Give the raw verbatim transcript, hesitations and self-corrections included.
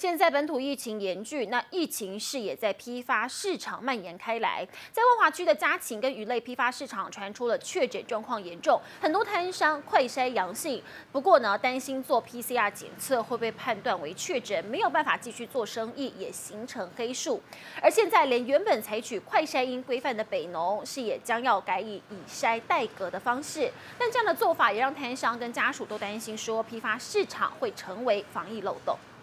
现在本土疫情严峻，那疫情是也在批发市场蔓延开来。在万华区的家禽跟鱼类批发市场传出了确诊状况严重，很多摊商快筛阳性。不过呢，担心做 P C R 检测会被判断为确诊，没有办法继续做生意，也形成黑数。而现在连原本采取快筛阴规范的北农，是也将要改以以筛代隔的方式。但这样的做法也让摊商跟家属都担心说，批发市场会成为防疫漏洞。